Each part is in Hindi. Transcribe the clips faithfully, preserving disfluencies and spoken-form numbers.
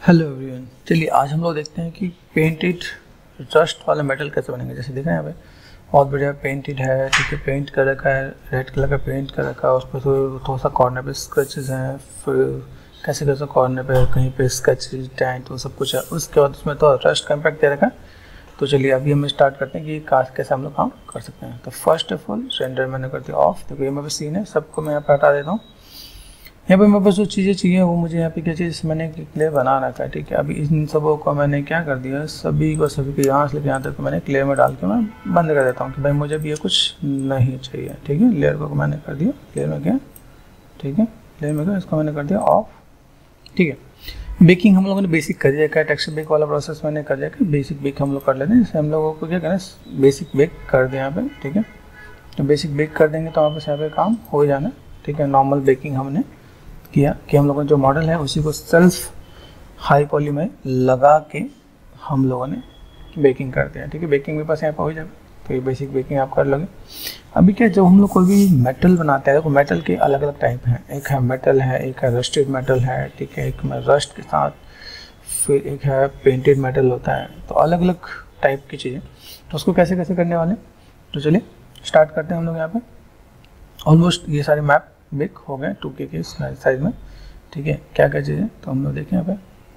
हेलो एवरीवन, चलिए आज हम लोग देखते हैं कि पेंटेड रस्ट वाला मेटल कैसे बनेंगे। जैसे देख रहे हैं यहाँ पे बहुत बढ़िया पेंटेड है, ठीक है, पेंट कर रखा है, रेड कलर का पेंट कर रखा है। उस पर थोड़ा सा कॉर्नर पे स्केचेस हैं, फिर कैसे कैसे कॉर्नर पे कहीं पे स्केचेस टैंट वो सब कुछ है। उसके बाद उसमें तो रस्ट का इम्पैक्ट दे रखा है। तो चलिए अभी हम स्टार्ट करते हैं कि कैसे हम लोग काम कर सकते हैं। तो फर्स्ट ऑफ ऑल रेंडर मैंने कर दिया ऑफ। देखो ये मेरे पास सीन है, सबको मैं यहाँ पर हटा देता हूँ। यहाँ पे मेरे पास जो चीज़ें चाहिए वो मुझे यहाँ पे क्या चीज़ मैंने क्ले बनाना था, ठीक है। अभी इन सबों को मैंने क्या कर दिया, सभी को सभी को यहाँ से लेकर यहाँ तक मैंने क्ले में डाल के मैं बंद कर देता हूँ कि भाई मुझे भी ये कुछ नहीं चाहिए, ठीक है। लेयर को मैंने कर दिया, लेयर में क्या, ठीक है, लेयर में क्या, इसको मैंने कर दिया ऑफ, ठीक है। बेकिंग हम लोगों ने बेसिक कर दिया, क्या टेक्सचर बेक वाला प्रोसेस मैंने कर दिया कि बेसिक बेक हम लोग कर लेते हैं। जैसे हम लोगों को क्या करना है, बेसिक बेक कर दिया यहाँ पे, ठीक है। तो बेसिक बेक कर देंगे तो वहाँ पर यहाँ पे काम हो जाना, ठीक है। नॉर्मल बेकिंग हमने किया कि हम लोगों ने जो मॉडल है उसी को सेल्फ हाई पॉली में लगा के हम लोगों ने बेकिंग करते हैं, ठीक है। बेकिंग मेरे पास यहाँ पर हो जाएगा, तो ये बेसिक बेकिंग आप कर लोगे। अभी क्या, जब हम लोग कोई भी मेटल बनाते हैं, देखो मेटल के अलग अलग टाइप हैं। एक है मेटल है, एक है रस्टेड मेटल है, ठीक है, एक में रस्ट के साथ, फिर एक है पेंटेड मेटल होता है। तो अलग अलग टाइप की चीज़ें, तो उसको कैसे कैसे करने वाले, तो चलिए स्टार्ट करते हैं हम लोग। यहाँ पर ऑलमोस्ट ये सारे मैप बेक हो गए टू के के साइज में, ठीक है। क्या क्या चीज़ें तो हम लोग देखें यहाँ पे,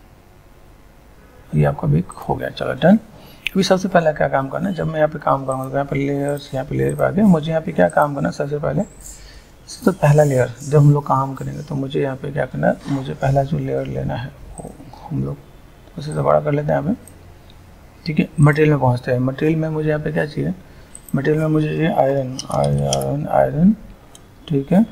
ये आपका बेक हो गया, चलो डन। अभी सबसे पहले क्या काम करना है, जब मैं यहाँ पे काम करूँगा तो यहाँ पे लेयर्स, यहाँ पे लेयर पे आ गया, मुझे यहाँ पे क्या काम करना है। सबसे पहले सबसे पहला लेयर जब हम लोग काम करेंगे तो मुझे यहाँ पे क्या करना है, मुझे पहला जो लेयर लेना है वो हम लोग उसे से बड़ा कर लेते हैं यहाँ पे, ठीक है। मटेरियल में पहुँचते हैं। मटेरियल में मुझे यहाँ पे क्या चाहिए, मटेरियल में मुझे चाहिए आयरन, आयरन आयरन ठीक है,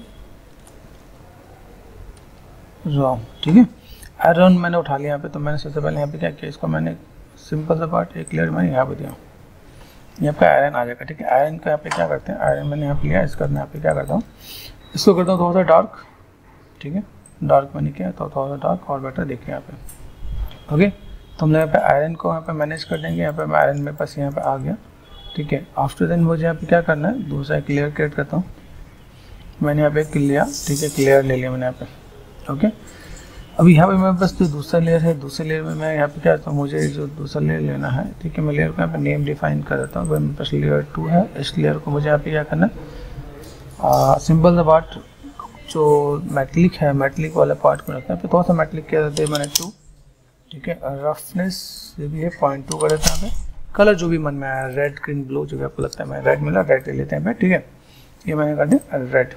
रॉ, ठीक है। आयरन मैंने उठा लिया यहाँ पे। तो मैंने सबसे पहले यहाँ पे क्या किया, इसको मैंने सिंपल सा पार्ट एक लेयर मैंने यहाँ पे दिया, यहाँ पे आयरन आ जाएगा, ठीक है। आयरन का यहाँ पे क्या करते हैं, आयरन मैंने यहाँ पे लिया, इसका मैं यहाँ पे क्या करता हूँ, इसको करता हूँ थोड़ा सा डार्क, ठीक है। डार्क मैंने किया तो थोड़ा सा डार्क और बेटर देखिए यहाँ पे, ओके। तो हम लोग यहाँ पे आयरन को यहाँ पे मैनेज कर देंगे। यहाँ पे मैं आयरन मेरे पास यहाँ पे आ गया, ठीक है। आफ्टर देन मुझे यहाँ पे क्या करना है, दूसरा एक लेयर क्रिएट करता हूँ। मैंने यहाँ पे एक लिया, ठीक है, एक लेयर ले लिया मैंने यहाँ पे, ओके। अभी यहाँ पे मेरे पास जो दूसरा लेयर है, दूसरे लेयर में मैं यहाँ पे क्या करता हूँ, मुझे जो दूसरा लेयर लेना है, ठीक है। मैं लेयर को यहाँ पे नेम डिफाइन कर देता हूँ। मेरे पास लेयर टू है, इस लेयर को मुझे यहाँ पे क्या करना है, सिंपल सा पार्ट जो मेटलिक है, मेटलिक वाला पार्ट को रखना है। फिर थोड़ा सा मेटलिक क्या देते हैं मैंने टू, ठीक है। रफनेस जो भी है पॉइंट टू कर देते हैं यहाँ पे। कलर जो भी मन में आया, रेड ग्रीन ब्लू जो भी आपको लगता है, मैं रेड मिला रेड ले लेते हैं, ठीक है। ये मैंने कर दिया रेड,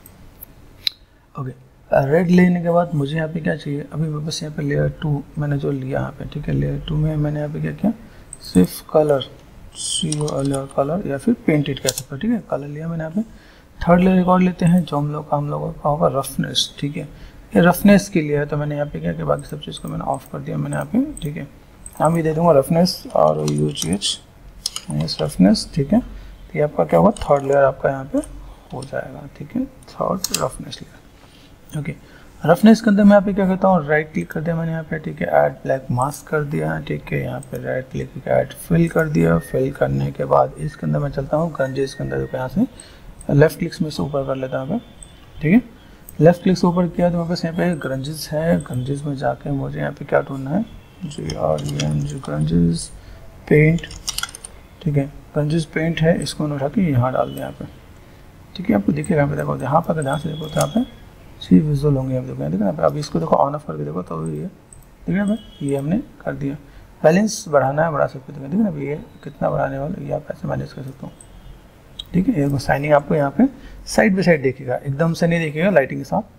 ओके। रेड लेने के बाद मुझे यहाँ पे क्या चाहिए, अभी मेरे पास यहाँ पे लेयर टू मैंने जो लिया यहाँ पे, ठीक है। लेयर टू में मैंने यहाँ पे क्या किया, सिर्फ कलर, सी लेयर कलर या फिर पेंटेड कह सकते हो, ठीक है। कलर लिया मैंने यहाँ पे। थर्ड लेयर एक और लेते हैं जो हम लोग का हम लोगों का होगा रफनेस, ठीक है। ये रफनेस के लिए है, तो मैंने यहाँ पे क्या किया, बाकी सब चीज़ को मैंने ऑफ कर दिया मैंने यहाँ पे, ठीक है। नाम भी दे दूँगा रफनेस और यू जी एच रफनेस, ठीक है। तो ये आपका क्या होगा, थर्ड लेयर आपका यहाँ पे हो जाएगा, ठीक है। Third roughness layer, okay. Roughness के अंदर मैं यहाँ पे क्या करता हूँ, राइट क्लिक कर दिया मैंने यहाँ पे, ठीक है। ऐड ब्लैक मास्क कर दिया, ठीक है। यहाँ पे राइट क्लिक करके ऐड फिल कर दिया। फिल करने के बाद इसके अंदर मैं चलता हूँ ग्रंजेस के अंदर, यहाँ से लेफ्ट क्लिक में से ऊपर कर लेता हूँ, ठीक है। लेफ्ट क्लिक से ऊपर किया तो मेरे पास यहाँ पे ग्रंजेस है। ग्रंजेस में जाके मुझे यहाँ पे क्या ढूंढना है, G R N G grunges paint, ठीक है। ग्रंजेस पेंट है, इसको उठा के यहाँ डाल दिया यहाँ पे, ठीक है। आपको दिखेगा, यहाँ पे देखो, यहाँ पर ध्यान से देखो तो यहाँ पे सी विजुअल होंगे, आप देखो देखो ना। अभी इसको देखो ऑन ऑफ करके देखो तो ये ठीक है भाई, ये हमने कर दिया। बैलेंस बढ़ाना है, बढ़ा सकते हो, देखो ना अभी ये कितना बढ़ाने वाला, ये आप ऐसे मैनेज कर सकते हो, ठीक है। ये साइनिंग आपको यहाँ पे साइड बाई साइड देखिएगा, एकदम से नहीं देखिएगा लाइटिंग के साथ,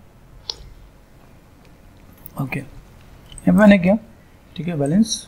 ओके। यहाँ पे मैंने किया, ठीक है, बैलेंस।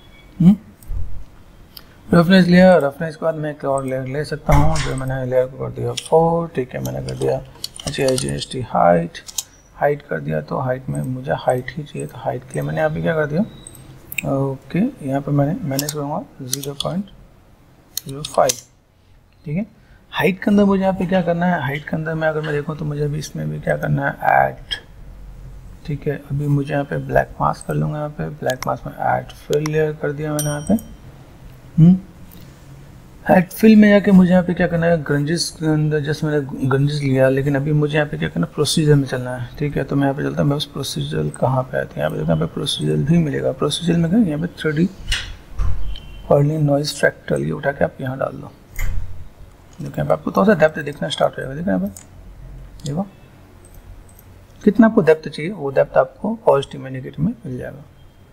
रेफरेंस लिया, रेफरेंस के बाद मैं एक और लेयर ले सकता हूँ, जो मैंने लेयर को कर दिया फोर, ठीक है। मैंने कर दिया अच्छा G S T height, height कर दिया। तो हाइट में मुझे हाइट ही चाहिए, तो हाइट के लिए मैंने यहाँ पे क्या कर दिया, ओके। यहाँ पे मैंने मैनेज करूँगा ज़ीरो पॉइंट ज़ीरो फाइव, ठीक है। हाइट के अंदर मुझे यहाँ पे क्या करना है, हाइट के अंदर मैं अगर मैं देखूँ तो मुझे अभी इसमें भी क्या करना है, ऐड, ठीक है। अभी मुझे यहाँ पे ब्लैक मास्क कर लूँगा, यहाँ पे ब्लैक मास्क में ऐड फिल लेयर कर दिया मैंने यहाँ पे, हम्म हेड फिल में जाके मुझे यहाँ पे क्या करना है, ग्रंजेस के अंदर जैसे मैंने ग्रंजेस लिया, लेकिन अभी मुझे यहाँ पे क्या करना है, प्रोसीजर में चलना है। ठीक है, तो मैं यहाँ पे चलता हूँ, मैं उस प्रोसीजर कहाँ पे आते हैं, यहाँ पे देखो यहाँ पे प्रोसीजर भी मिलेगा। प्रोसीजर में क्या, यहाँ पे three D Perlin noise fractal, ये उठा के आप यहाँ डाल दो। देखो यहाँ पे आपको थोड़ा सा डेप्थ देखना स्टार्ट हो जाएगा। देखो यहाँ पे देखो कितना आपको डेप्थ चाहिए, वो डेप्थ आपको पॉजिटिव में नेगेटिव में मिल जाएगा।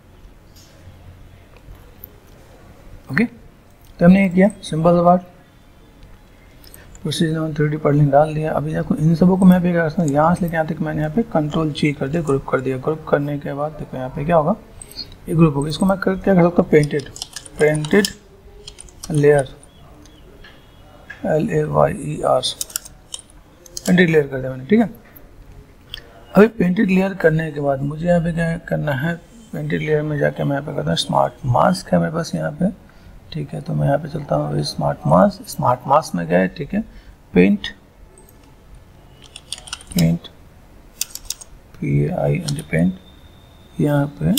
ओके, तो हमने ये किया, सिंपल सा बात, प्रोसीजर में थ्री डी पर्लिन डाल दिया। अभी देखो इन सबों को मैं पे क्या करता हूँ, यहाँ से लेके यहाँ तक मैंने यहाँ पे कंट्रोल जी कर दिया, ग्रुप कर दिया। ग्रुप करने के बाद देखो यहाँ पे क्या होगा, ये ग्रुप होगा। इसको मैं कर, क्या कर सकता हूँ, painted painted layer, L A Y E R, painted layer कर दिया मैंने। ठीक है, अभी पेंटेड लेयर करने के बाद मुझे यहाँ पे क्या करना है, पेंटेड लेयर में जाके मैं यहाँ पे करता हूँ स्मार्ट मास्क है मेरे पास यहाँ पे। ठीक है, तो मैं यहाँ पे चलता हूँ स्मार्ट मास्क, स्मार्ट मास्क में गए। ठीक है, paint paint P I N paint यहाँ पे।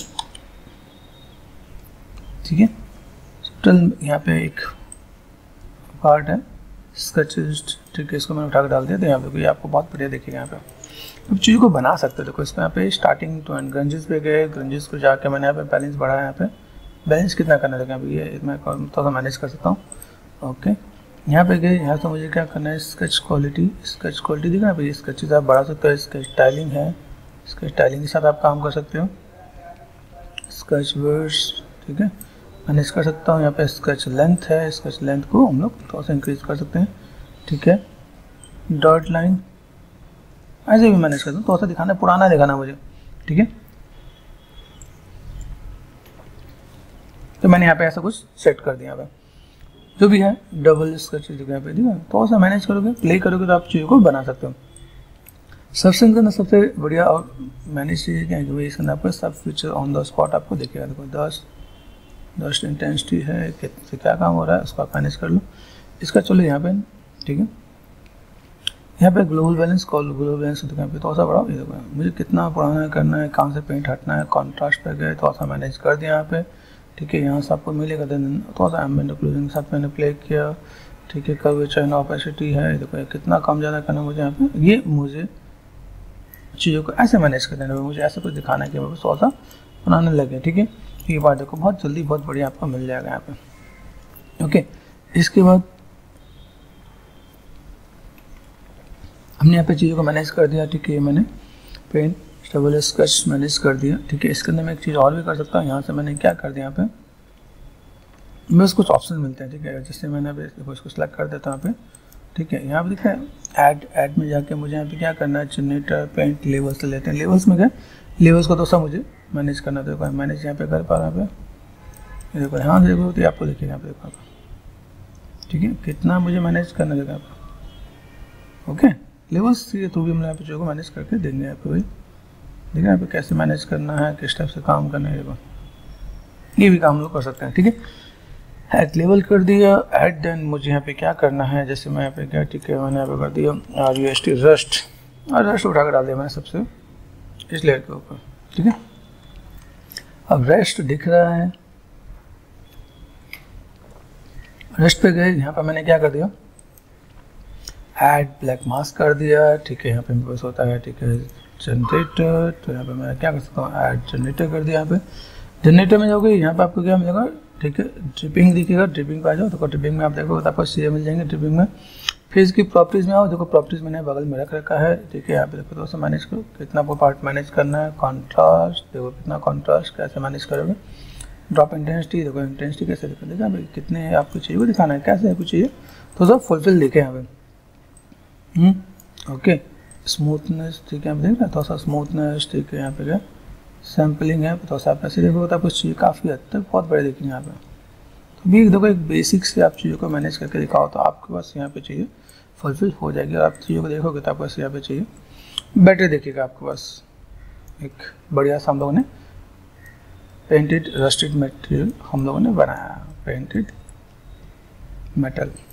ठीक है, टोटल यहाँ पे एक पार्ट है स्केचेस। ठीक है, इसको मैंने उठा कर डाल दिया। तो यहाँ पे कोई आपको बहुत बढ़िया देखिएगा यहाँ पे अब चीज़ को बना सकते हो। देखो इसमें यहाँ पे स्टार्टिंग टू एंड ग्रंजेस पे गए, ग्रंजेस को जाके मैंने यहाँ पे बैलेंस बढ़ाया। यहाँ पे बैलेंस कितना करना है, अभी ये मैं थोड़ा सा मैनेज कर सकता हूँ। ओके, यहाँ पे गए, यहाँ से मुझे क्या करना है, स्केच क्वालिटी, स्केच क्वालिटी दिखा ना, स्केचेस आप बढ़ा सकते हो। स्केच स्टाइलिंग है, स्केच स्टाइलिंग के साथ आप काम कर सकते हो। स्केच वर्ड्स, ठीक है, मैनेज कर सकता हूँ। यहाँ पे स्केच लेंथ है, स्केच लेंथ को हम लोग थोड़ा सा इंक्रीज कर सकते हैं। ठीक है, डॉट लाइन ऐसे भी मैनेज करता हूँ, थोड़ा सा दिखाना, पुराना दिखाना मुझे। ठीक है, तो मैंने यहाँ पे ऐसा कुछ सेट कर दिया। यहाँ पे जो भी है डबल स्केच यहाँ पे, ठीक है, थोड़ा सा मैनेज करोगे, प्ले करोगे तो आप चीज़ों को बना सकते हो। सबसे अंदर सबसे बढ़िया और मैनेज चीज़ क्या है कि भाई इसके अंदर आपको सब फीचर ऑन द स्पॉट आपको देखेगा। देखो दस दस इंटेंसिटी है, कितने क्या काम हो रहा है उसको आप मैनेज कर लो। इसका चलो यहाँ पे, ठीक है, यहाँ पे global balance, call global balance यहाँ पे थोड़ा सा बड़ा, ये देखो मुझे कितना पुराना करना है, कहाँ से पेंट हटना है, कॉन्ट्रास्ट पे गए, थोड़ा सा मैनेज कर दिया यहाँ पे। ठीक है, यहाँ से आपको मिलेगा, थोड़ा सा एम्बिएंट ओक्लूजन के साथ मैंने प्ले किया। ठीक है, कर्वेचर एंड ऑपेसिटी है, देखो कितना कम ज़्यादा करना मुझे यहाँ पे। ये मुझे चीज़ों को ऐसे मैनेज कर देना, मुझे ऐसा कुछ दिखाना है कि मैं थोड़ा सा बनाने लगे। ठीक है, ये बात देखो बहुत जल्दी बहुत बढ़िया आपको मिल जाएगा यहाँ पे। ओके, इसके बाद हमने यहाँ पे चीज़ों को मैनेज कर दिया। ठीक है, मैंने पेन डबल स्केच मैनेज कर दिया। ठीक है, इसके अंदर मैं एक चीज़ और भी कर सकता हूँ। यहाँ से मैंने क्या कर दिया, यहाँ पे बस कुछ ऑप्शन मिलते हैं। ठीक है, जिससे मैंने अभी इसको सेलेक्ट कर देता हूँ यहाँ पे। ठीक है, यहाँ पे देखा ऐड ऐड में जाके मुझे यहाँ पे क्या करना है, जनरेटर पेंट लेवल्स लेते हैं। लेवल्स में क्या, लेवल्स को तो सब मुझे मैनेज करना, देखो मैनेज यहाँ पे कर पा रहा है। पे देखो यहाँ देखो तो आपको देखिए यहाँ पे देखो, ठीक है, कितना मुझे मैनेज करना देगा आप। ओके, लेवल्स के थ्रू भी हम यहाँ पे चीज़ों को मैनेज करके देंगे यहाँ पे। भाई देखिए यहाँ पे कैसे मैनेज करना है, किस टाइप से काम करना है, देखो ये भी काम लोग कर सकते हैं। ठीक है, ऐड लेवल कर दिया। ऐड देन मुझे यहाँ पे क्या करना है, जैसे मैं यहाँ पे क्या, ठीक है, मैंने यहाँ पे कर दिया R U S T rust, और रस्ट उठा कर डाल दिया मैंने सबसे इस लेयर के ऊपर। ठीक है, अब रेस्ट दिख रहा है, रेस्ट पे गए, यहाँ पर मैंने क्या कर दिया, ऐड ब्लैक मास्क कर दिया। ठीक है, यहाँ पे मेरे पास होता है, ठीक है, जनरेटर, तो यहाँ पे मैं क्या कर सकता हूँ, ऐड जनरेटर कर दिया। यहाँ पे जनरेटर में जाओगे, यहाँ पे आपको क्या मिलेगा, ठीक है, ड्रिपिंग दिखेगा। ड्रिपिंग पे आ जाओ, तो ड्रिपिंग में आप देखोगे तो आपको सी मिल जाएंगे। ड्रिपिंग में फेस की प्रॉपर्टीज़ में आओ, देखो प्रॉपर्टीज़ मैंने बगल में रख रखा है। ठीक है, यहाँ पे देखो दोस्तों मैनेज करो, कितना आपको पार्ट मैनेज करना है। कॉन्ट्रास्ट देखो कितना कॉन्ट्रास्ट कैसे मैनेज करोगे। ड्रॉप इंटेंसिटी देखो, इंटेंसिटी कैसे दिखा, देखा भाई कितने आपको चाहिए वो दिखाना है, कैसे आपको चाहिए तो सब फुलफिल दिखे यहाँ पे। ओके, स्मूथनेस, ठीक है, आप देख रहे हैं थोड़ा सा स्मूथनेस। ठीक है, यहाँ पे क्या सैम्पलिंग है, थोड़ा सा आप ऐसे देखोगे तो आपको चाहिए काफ़ी हद तक बहुत बड़े दिखेंगे यहाँ पे। तो भी देखो एक बेसिक से आप चीज़ों को मैनेज करके दिखाओ तो आपके पास यहाँ पे चाहिए फुलफिल हो जाएगी। और आप चीज़ों को देखोगे तो आपके पास यहाँ पे चाहिए बेटर देखिएगा आपके पास। एक बढ़िया सा हम लोगों ने पेंटेड रस्टेड मटेरियल हम लोगों ने बनाया, पेंटेड मेटल।